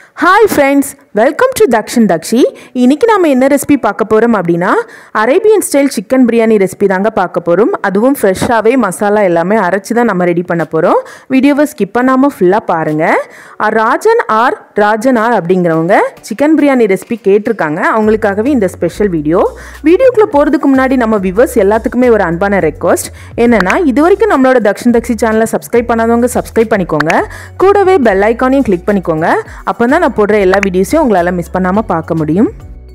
Hi friends, welcome to Dakshin Dakshi. இன்னைக்கு நாம என்ன ரெசிபி பார்க்க போறோம் அப்படினா Arabian style chicken biryani recipe தாங்க பார்க்க போறோம். அதுவும் ஃப்ரெஷ்ஷாவே மசாலா எல்லாமே அரைச்சு தான் நம்ம ரெடி பண்ண போறோம். வீடியோவை ஸ்கிப் பண்ணாம ஃபுல்லா பாருங்க. ராஜன் ஆர் அப்படிங்கறவங்க chicken biryani ரெசிபி கேட்டிருக்காங்க. அவங்களுக்காகவே இந்த ஸ்பெஷல் வீடியோக்குள்ள போறதுக்கு முன்னாடி நம்ம வியூவர்ஸ் எல்லாத்துக்குமே ஒரு அன்பான ரெக்வெஸ்ட் என்னன்னா இதுவரைக்கும் நம்மளோட Dakshin Dakshi சேனலை சப்ஸ்கிரைப் பண்ணாதவங்க சப்ஸ்கிரைப் பண்ணிக்கோங்க. கூடவே பெல் ஐகானையும் கிளிக் பண்ணிக்கோங்க. அப்பதான் நான் போடுற எல்லா வீடியோஸையும் உங்களால மிஸ் பண்ணாம பார்க்க முடியும்.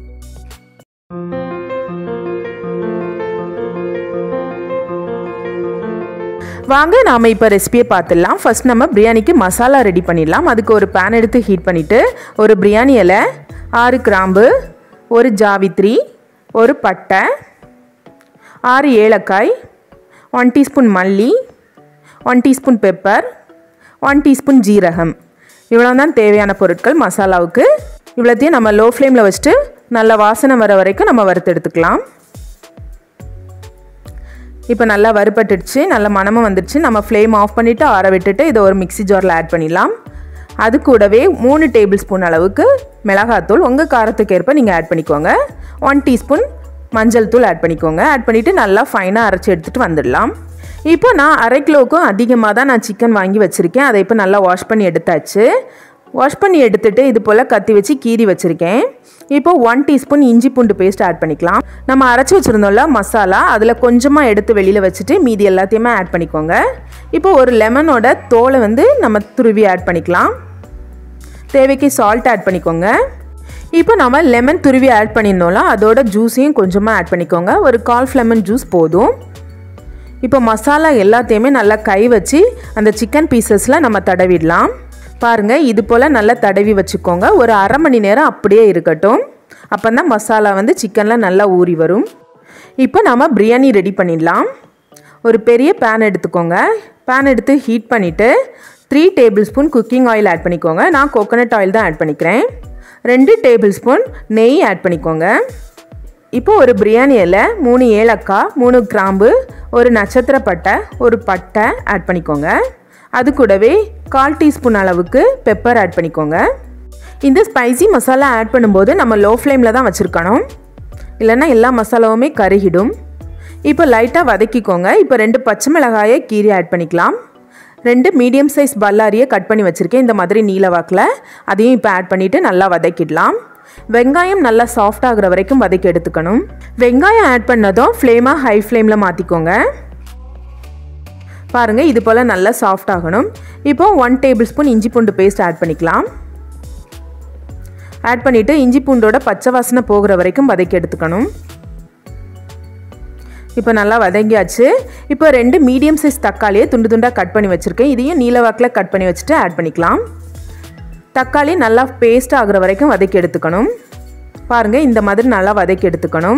வாங்க நாம இப்ப ரெசிபியை பார்த்துடலாம். ஃபர்ஸ்ட் நம்ம பிரியாணிக்கு மசாலா ரெடி பண்ணிடலாம். அதுக்கு ஒரு பேன் எடுத்து ஹீட் பண்ணிட்டு ஒரு பிரியாணி இலை, 6 கிராம்பு, ஒரு ஜாவித்ரி, ஒரு பட்டை, 6 ஏலக்காய், 1 டீஸ்பூன் மல்லி, 1 டீஸ்பூன் பெப்பர், 1 டீஸ்பூன் ஜீரகம். இவ்வளவுதான் தேவையான பொருட்கள் மசாலாவுக்கு. இவ்வளத்தையும் நம்ம லோ ஃப்ளேமில் வச்சுட்டு நல்ல வாசனை வர வரைக்கும் நம்ம வறுத்து எடுத்துக்கலாம். இப்போ நல்லா வறுபட்டுடுச்சு, நல்ல மணமும் வந்துடுச்சு. நம்ம ஃப்ளேம் ஆஃப் பண்ணிவிட்டு ஆற விட்டுட்டு இதை ஒரு மிக்ஸி ஜாரில் ஆட் பண்ணிடலாம். அது கூடவே 3 டேபிள் ஸ்பூன் அளவுக்கு மிளகாத்தூள் உங்கள் காரத்துக்கு ஏற்ப நீங்கள் ஆட் பண்ணிக்கோங்க. 1 டீஸ்பூன் மஞ்சள் தூள் ஆட் பண்ணிக்கோங்க. ஆட் பண்ணிவிட்டு நல்லா ஃபைனாக அரைச்சி எடுத்துகிட்டு வந்துடலாம். இப்போ நான் 1/2 கிலோவுக்கும் அதிகமாக தான் நான் சிக்கன் வாங்கி வச்சுருக்கேன். அதை இப்போ நல்லா வாஷ் பண்ணி எடுத்தாச்சு. வாஷ் பண்ணி எடுத்துகிட்டு இது போல் கத்தி வச்சு கீறி வச்சுருக்கேன். இப்போ 1 டீஸ்பூன் இஞ்சி பூண்டு பேஸ்ட் ஆட் பண்ணிக்கலாம். நம்ம அரைச்சி வச்சுருந்தோம்ல மசாலா, அதில் கொஞ்சமாக எடுத்து வெளியில் வச்சுட்டு மீதி எல்லாத்தையுமே ஆட் பண்ணிக்கோங்க. இப்போ ஒரு லெமனோட தோலை நம்ம துருவி ஆட் பண்ணிக்கலாம். தேவைக்கு சால்ட் ஆட் பண்ணிக்கோங்க. இப்போ நம்ம லெமன் துருவி ஆட் பண்ணியிருந்தோம்ல, அதோட ஜூஸையும் கொஞ்சமாக ஆட் பண்ணிக்கோங்க. ஒரு 1/2 லெமன் ஜூஸ் போதும். இப்போ மசாலா எல்லாத்தையுமே நல்லா கை வச்சு அந்த சிக்கன் பீசஸில் நம்ம தடவிடலாம். பாருங்கள், இது போல் நல்லா தடவி வச்சுக்கோங்க. ஒரு 1/2 மணி நேரம் அப்படியே இருக்கட்டும். அப்போ தான் மசாலா சிக்கனில் நல்லா ஊறி வரும். இப்போ நம்ம பிரியாணி ரெடி பண்ணிடலாம். ஒரு பெரிய பேன் எடுத்துக்கோங்க. பேன் எடுத்து ஹீட் பண்ணிவிட்டு 3 tablespoon cooking oil add பண்ணிக்கோங்க. நான் கோகோனட் ஆயில் தான் ஆட் பண்ணிக்கிறேன். 2 டேபிள் ஸ்பூன் நெய் ஆட் பண்ணிக்கோங்க. இப்போ ஒரு பிரியாணி இலை, 3 ஏலக்காய், 3 கிராம்பு, ஒரு நட்சத்திர பட்டை, ஒரு பட்டை ஆட் பண்ணிக்கோங்க. அது கூடவே 1/4 டீஸ்பூன் அளவுக்கு பெப்பர் ஆட் பண்ணிக்கோங்க. இந்த ஸ்பைசி மசாலா ஆட் பண்ணும்போது நம்ம லோ ஃப்ளேமில் தான் வச்சுருக்கணும், இல்லைன்னா எல்லா மசாலாவுமே கருகிடும். இப்போ லைட்டாக வதக்கிக்கோங்க. இப்போ 2 பச்சை மிளகாயை கீரி ஆட் பண்ணிக்கலாம். 2 மீடியம் சைஸ் பல்லாரியை கட் பண்ணி வச்சுருக்கேன் இந்த மாதிரி நீல வாக்கில். அதையும் இப்போ ஆட் பண்ணிவிட்டு நல்லா வதக்கிடலாம். வெங்காயம் நல்லா சாஃப்ட் ஆகுற வரைக்கும் வதக்கி எடுத்துக்கணும். வெங்காயம் ஆட் பண்ணதும் ஃப்ளேமாக ஹை ஃப்ளேமில் மாற்றிக்கோங்க. பாருங்கள், இது போல் நல்லா சாஃப்ட் ஆகணும். இப்போ 1 டேபிள் ஸ்பூன் இஞ்சி பூண்டு பேஸ்ட் ஆட் பண்ணிக்கலாம். ஆட் பண்ணிவிட்டு இஞ்சி பூண்டோட பச்சை வாசனை போகிற வரைக்கும் வதக்கி எடுத்துக்கணும். இப்போ நல்லா வதங்கியாச்சு. இப்போ 2 மீடியம் சைஸ் தக்காளியை துண்டு துண்டாக கட் பண்ணி வச்சுருக்கேன். இதையும் நீலவாக்கில் கட் பண்ணி வச்சுட்டு ஆட் பண்ணிக்கலாம். தக்காளி நல்லா பேஸ்ட் ஆகுற வரைக்கும் வதக்கி எடுத்துக்கணும். பாருங்கள், இந்த மாதிரி நல்லா வதக்கி எடுத்துக்கணும்.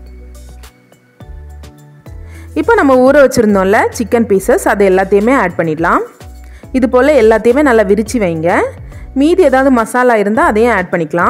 இப்போ நம்ம ஊற வச்சுருந்தோம்ல சிக்கன் பீசஸ், அது எல்லாத்தையுமே ஆட் பண்ணிடலாம். இது போல் எல்லாத்தையுமே நல்லா விரித்து வைங்க. மீதி ஏதாவது மசாலா இருந்தால் அதையும் ஆட் பண்ணிக்கலாம்.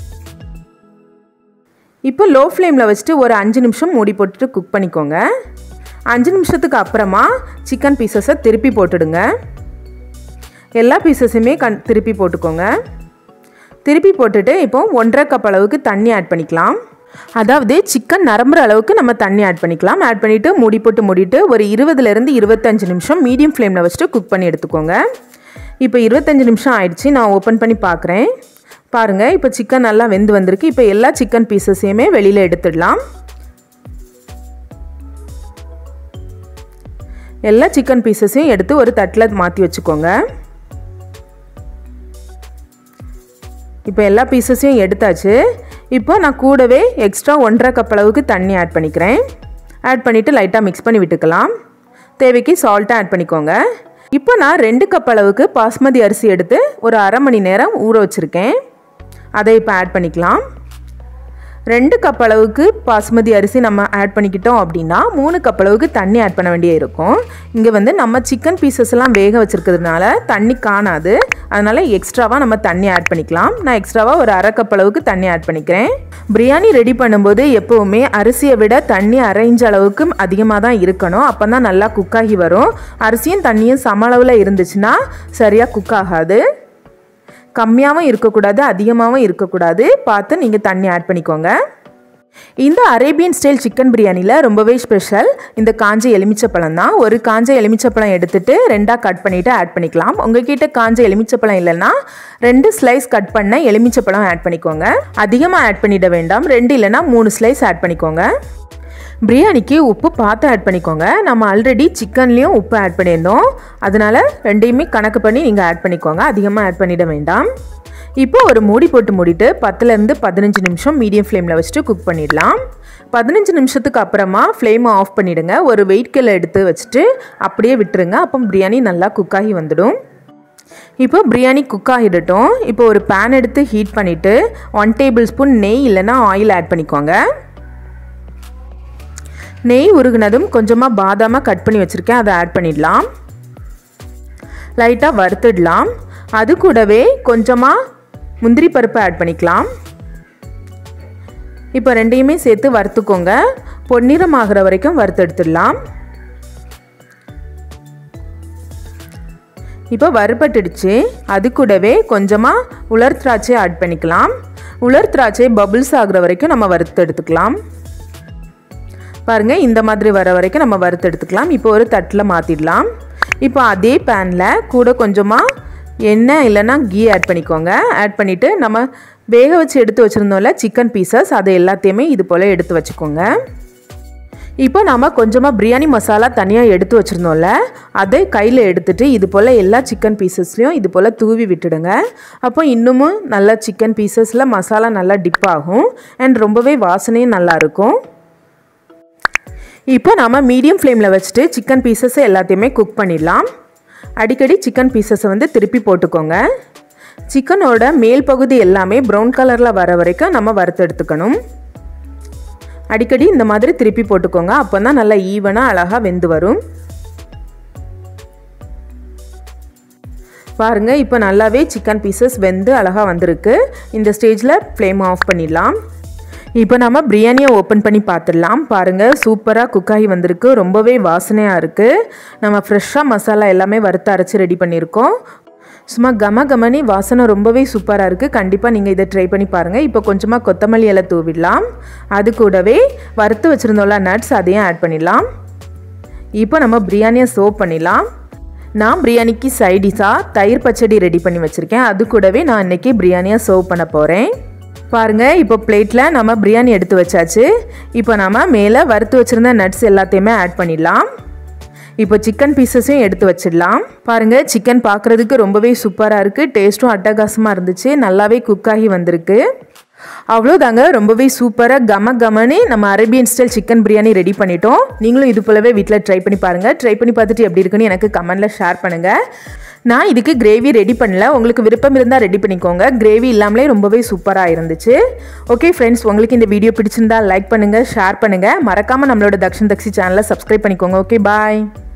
இப்போ லோ ஃப்ளேமில் வச்சுட்டு ஒரு 5 நிமிஷம் மூடி போட்டுட்டு குக் பண்ணிக்கோங்க. 5 நிமிஷத்துக்கு அப்புறமா சிக்கன் பீசஸை திருப்பி போட்டுடுங்க. எல்லா பீசஸுமே திருப்பி போட்டுக்கோங்க. திருப்பி போட்டுட்டு இப்போ 1/2 கப் அளவுக்கு தண்ணி ஆட் பண்ணிக்கலாம். அதாவது சிக்கன் நரம்புற அளவுக்கு நம்ம தண்ணி ஆட் பண்ணிக்கலாம். ஆட் பண்ணிவிட்டு மூடி போட்டு மூடிட்டு ஒரு 20லேருந்து 25 நிமிஷம் மீடியம் ஃப்ளேமில் வச்சுட்டு குக் பண்ணி எடுத்துக்கோங்க. இப்போ 25 நிமிஷம் ஆயிடுச்சு. நான் ஓப்பன் பண்ணி பார்க்குறேன். பாருங்கள், இப்போ சிக்கன் நல்லா வெந்து வந்திருக்கு. இப்போ எல்லா சிக்கன் பீசஸையுமே வெளியில் எடுத்துடலாம். எல்லா சிக்கன் பீசஸையும் எடுத்து ஒரு தட்டில் மாற்றி வச்சுக்கோங்க. இப்போ எல்லா பீசஸையும் எடுத்தாச்சு. இப்போ நான் கூடவே எக்ஸ்ட்ரா 1/2 கப் அளவுக்கு தண்ணி ஆட் பண்ணிக்கிறேன். ஆட் பண்ணிவிட்டு லைட்டாக மிக்ஸ் பண்ணி விட்டுக்கலாம். தேவைக்கு சால்ட்டை ஆட் பண்ணிக்கோங்க. இப்போ நான் 2 கப் அளவுக்கு பாஸ்மதி அரிசி எடுத்து ஒரு 1/2 மணி நேரம் ஊற வச்சுருக்கேன். அதை இப்போ ஆட் பண்ணிக்கலாம். 2 கப் அளவுக்கு பாஸ்மதி அரிசி நம்ம ஆட் பண்ணிக்கிட்டோம் அப்படின்னா 3 கப் அளவுக்கு தண்ணி ஆட் பண்ண வேண்டிய இருக்கும். இங்கே நம்ம சிக்கன் பீசஸ் எல்லாம் வேக வச்சுருக்கிறதுனால தண்ணி காணாது. அதனால் எக்ஸ்ட்ராவாக நம்ம தண்ணி ஆட் பண்ணிக்கலாம். நான் எக்ஸ்ட்ராவாக ஒரு 1/2 கப் அளவுக்கு தண்ணி ஆட் பண்ணிக்கிறேன். பிரியாணி ரெடி பண்ணும்போது எப்போவுமே அரிசியை விட தண்ணி அரைஞ்ச அளவுக்கு அதிகமாக தான் இருக்கணும். அப்போ தான் நல்லா குக்காகி வரும். அரிசியும் தண்ணியும் சம அளவில் இருந்துச்சுன்னா சரியாக குக் ஆகாது. கம்மியாகவும் இருக்கக்கூடாது, அதிகமாகவும் இருக்கக்கூடாது. பார்த்து நீங்கள் தண்ணி ஆட் பண்ணிக்கோங்க. இந்த அரேபியன் ஸ்டைல் சிக்கன் பிரியாணியில் ரொம்பவே ஸ்பெஷல் இந்த காஞ்ச எலுமிச்சப்பழம் தான். ஒரு காஞ்ச எலுமிச்சப்பழம் எடுத்துகிட்டு 2ஆக கட் பண்ணிவிட்டு ஆட் பண்ணிக்கலாம். உங்கள்கிட்ட காஞ்ச எலுமிச்சப்பழம் இல்லைன்னா 2 ஸ்லைஸ் கட் பண்ண எலுமிச்சப்பழம் ஆட் பண்ணிக்கோங்க. அதிகமாக ஆட் பண்ணிட வேண்டாம். 2 இல்லைன்னா 3 ஸ்லைஸ் ஆட் பண்ணிக்கோங்க. பிரியாணிக்கு உப்பு பார்த்து ஆட் பண்ணிக்கோங்க. நம்ம ஆல்ரெடி சிக்கன்லேயும் உப்பு ஆட் பண்ணியிருந்தோம். அதனால் ரெண்டையுமே கணக்கு பண்ணி நீங்கள் ஆட் பண்ணிக்கோங்க. அதிகமாக ஆட் பண்ணிட வேண்டாம். இப்போ ஒரு மூடி போட்டு மூடிட்டு 10லேருந்து 15 நிமிஷம் மீடியம் ஃப்ளேமில் வச்சுட்டு குக் பண்ணிடலாம். 15 நிமிஷத்துக்கு அப்புறமா ஃப்ளேமை ஆஃப் பண்ணிவிடுங்க. ஒரு வெயிட் கல்லை எடுத்து வச்சுட்டு அப்படியே விட்டுருங்க. அப்போ பிரியாணி நல்லா குக் ஆகி வந்துடும். இப்போ பிரியாணி குக் ஆகிடட்டும். இப்போ ஒரு பேன் எடுத்து ஹீட் பண்ணிவிட்டு 1 டேபிள் ஸ்பூன் நெய் இல்லைன்னா ஆயில் ஆட் பண்ணிக்கோங்க. நெய் உருகுனதும் கொஞ்சமாக பாதாமாக கட் பண்ணி வச்சுருக்கேன், அதை ஆட் பண்ணிடலாம். லைட்டாக வறுத்துடலாம். அது கூடவே கொஞ்சமாக முந்திரி பருப்பு ஆட் பண்ணிக்கலாம். இப்போ ரெண்டையுமே சேர்த்து வறுத்துக்கோங்க. பொன்னிறம் ஆகிற வரைக்கும் வறுத்து எடுத்துடலாம். இப்போ வறுபட்டுடுச்சு. அது கூடவே கொஞ்சமாக உலர் திராட்சை ஆட் பண்ணிக்கலாம். உலர் திராட்சை பபிள்ஸ் ஆகிற வரைக்கும் நம்ம வறுத்து எடுத்துக்கலாம். பாருங்கள், இந்த மாதிரி வர வரைக்கும் நம்ம வறுத்து எடுத்துக்கலாம். இப்போ ஒரு தட்டில் மாற்றிடலாம். இப்போ அதே பேனில் கூட கொஞ்சமாக எண்ணெய் இல்லைன்னா கீ ஆட் பண்ணிக்கோங்க. ஆட் பண்ணிவிட்டு நம்ம வேக வச்சு எடுத்து வச்சுருந்தோம்ல சிக்கன் பீசஸ், அதை எல்லாத்தையுமே இது போல் எடுத்து வச்சுக்கோங்க. இப்போ நம்ம கொஞ்சமாக பிரியாணி மசாலா தனியாக எடுத்து வச்சுருந்தோம்ல, அதை கையில் எடுத்துகிட்டு இது போல் எல்லா சிக்கன் பீசஸ்லையும் இது போல் தூவி விட்டுடுங்க. அப்போ இன்னமும் நல்லா சிக்கன் பீசஸில் மசாலா நல்லா டிப் ஆகும் அண்ட் ரொம்பவே வாசனையும் நல்லாயிருக்கும். இப்போ நம்ம மீடியம் ஃப்ளேமில் வச்சுட்டு சிக்கன் பீசஸை எல்லாத்தையுமே குக் பண்ணிடலாம். அடிக்கடி சிக்கன் பீசஸை திருப்பி போட்டுக்கோங்க. சிக்கனோட மேல் பகுதி எல்லாமே ப்ரௌன் கலரில் வர வரைக்கும் நம்ம வறுத்து எடுத்துக்கணும். அடிக்கடி இந்த மாதிரி திருப்பி போட்டுக்கோங்க. அப்போ தான் நல்லா ஈவனாக அழகாக வெந்து வரும். பாருங்கள், இப்போ நல்லாவே சிக்கன் பீசஸ் வெந்து அழகாக வந்திருக்கு. இந்த ஸ்டேஜில் ஃப்ளேம் ஆஃப் பண்ணிடலாம். இப்போ நம்ம பிரியாணியை ஓப்பன் பண்ணி பார்த்துடலாம். பாருங்கள், சூப்பராக குக் ஆகி வந்திருக்கு. ரொம்பவே வாசனையாக இருக்குது. நம்ம ஃப்ரெஷ்ஷாக மசாலா எல்லாமே வறுத்து அரைச்சி ரெடி பண்ணியிருக்கோம். சும்மா கமனி வாசனை ரொம்பவே சூப்பராக இருக்குது. கண்டிப்பாக நீங்கள் இதை ட்ரை பண்ணி பாருங்கள். இப்போ கொஞ்சமாக கொத்தமல்லி இலை தூவிடலாம். அது கூடவே வறுத்து வச்சுருந்தோம்ல நட்ஸ், அதையும் ஆட் பண்ணிடலாம். இப்போ நம்ம பிரியாணியை சர்வ் பண்ணிடலாம். நான் பிரியாணிக்கு சைடிஷாக தயிர் பச்சடி ரெடி பண்ணி வச்சுருக்கேன். அது கூடவே நான் இன்றைக்கி பிரியாணியை சர்வ் பண்ண போகிறேன். பாருங்கள், இப்போ பிளேட்டில் நம்ம பிரியாணி எடுத்து வச்சாச்சு. இப்போ நம்ம மேலே வறுத்து வச்சுருந்த நட்ஸ் எல்லாத்தையுமே ஆட் பண்ணிடலாம். இப்போ சிக்கன் பீசஸையும் எடுத்து வச்சிடலாம். பாருங்கள், சிக்கன் பார்க்குறதுக்கு ரொம்பவே சூப்பராக இருக்குது. டேஸ்ட்டும் அட்டகாசமாக இருந்துச்சு. நல்லாவே குக் ஆகி வந்திருக்கு. அவ்வளோதாங்க, ரொம்பவே சூப்பராக கமனி நம்ம Arabian style chicken biryani ready பண்ணிட்டோம். நீங்களும் இது போலவே வீட்டில் ட்ரை பண்ணி பாருங்கள். ட்ரை பண்ணி பார்த்துட்டு எப்படி இருக்குன்னு எனக்கு கமெண்டில் ஷேர் பண்ணுங்கள். நான் இதுக்கு கிரேவி ரெடி பண்ணல. உங்களுக்கு விருப்பம் இருந்தால் ரெடி பண்ணிக்கோங்க. கிரேவி இல்லாமலே ரொம்பவே சூப்பராக இருந்துச்சு. ஓகே ஃப்ரெண்ட்ஸ், உங்களுக்கு இந்த வீடியோ பிடிச்சிருந்தா லைக் பண்ணுங்கள், ஷேர் பண்ணுங்கள். மறக்காமல் நம்மளோட தக்ஷன் தக்ஷி சேனலை சப்ஸ்கிரைப் பண்ணிக்கோங்க. ஓகே, பாய்.